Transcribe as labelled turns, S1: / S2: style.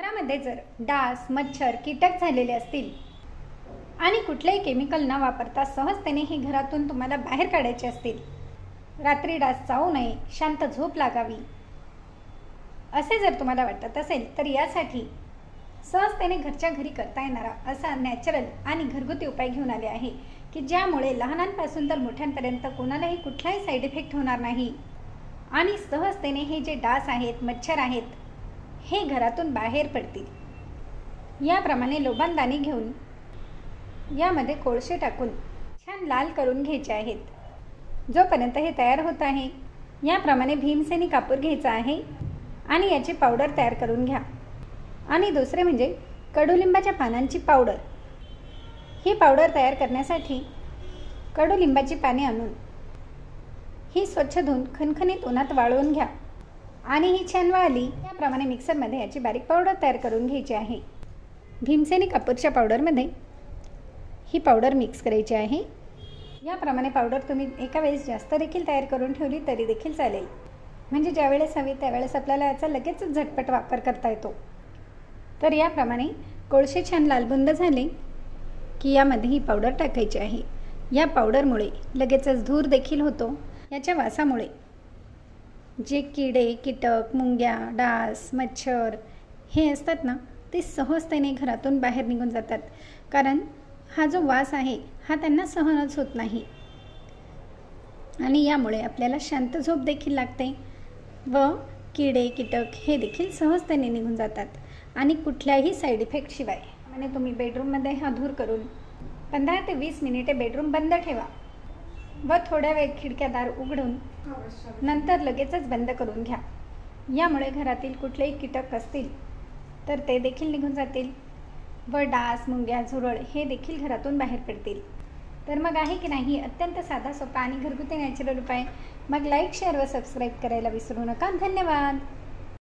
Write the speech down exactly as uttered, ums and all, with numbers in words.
S1: घरामध्ये जर डास, मच्छर, कीटक झालेले असतील आणि कुठलेही केमिकल न वापरता सहजतेने हे घरातून तुम्हाला बाहेर काढायचे असतील, रात्री डास चावू नये, शांत झोप लागावी, असे जर तुम्हाला वाटत असेल तर यासाठी सहजतेने घरच्या घरी करता येणारा असा नॅचरल आणि घरगुती उपाय घेऊन आले आहे की ज्यामुळे लहानांपासून तर मोठ्यांपर्यंत कोणालाही कुठलाही साईड इफेक्ट होणार नाही आणि सहजतेने हे जे डास आहेत, मच्छर आहेत, हे घरातून बाहेर पडतील। याप्रमाणे लोबांदाणी घेऊन यामध्ये कोळसे टाकून छान लाल करून घ्यायचे आहेत। जोपर्यंत हे तयार होत आहे याप्रमाणे भीमसेनी कापूर घ्यायचा आहे आणि याची पावडर तयार करून घ्या। आणि दुसरे म्हणजे कडुलिंबाच्या पानांची पावडर। ही पावडर तयार करण्यासाठी कडुलिंबाची पाने आणून ही स्वच्छ धुवून खणखणीत उन्हात वाळवून घ्या आणि ही छान वाळली त्याप्रमाणे मिक्सरमध्ये याची बारीक पावडर तयार करून घ्यायची आहे। भीमसेनी कापूरच्या पावडरमध्ये ही पावडर मिक्स करायची आहे। याप्रमाणे पावडर तुम्ही एका वेळेस जास्त देखील तयार करून ठेवली तरी देखील चालेल, म्हणजे ज्यावेळेस हवी त्यावेळेस आपल्याला याचा लगेच झटपट वापर करता येतो। तर याप्रमाणे कोळसे छान लालबुंद झाले की यामध्ये ही पावडर टाकायची आहे। या पावडरमुळे लगेचच धूर देखील होतो। याच्या वासामुळे जे किडे, कीटक, मुंग्या, डास, मच्छर हे असतात ना, ते सहजतेने घरातून बाहेर निघून जातात, कारण हा जो वास आहे हा त्यांना सहनच होत नाही आणि यामुळे आपल्याला शांत झोप देखील लागते व किडे, कीटक हे देखील सहजतेने निघून जातात आणि कुठल्याही साईड इफेक्ट शिवाय। म्हणजे तुम्ही बेडरूममध्ये हा धूर करून पंधरा ते वीस मिनिटे बेडरूम बंद ठेवा व थोड्या वेळ खिडक्या दार उघडून नंतर लगेचच बंद करून घ्या। यामुळे घरातील कुठलेही कीटक असतील तर ते देखील निघून जातील व डास, मुंग्या, झुरळ हे देखील घरातून बाहेर पडतील। तर मग आहे की नाही अत्यंत साधा, सोपा आणि घरगुती नॅचरल उपाय। मग लाईक, शेअर व सबस्क्राईब करायला विसरू नका। धन्यवाद।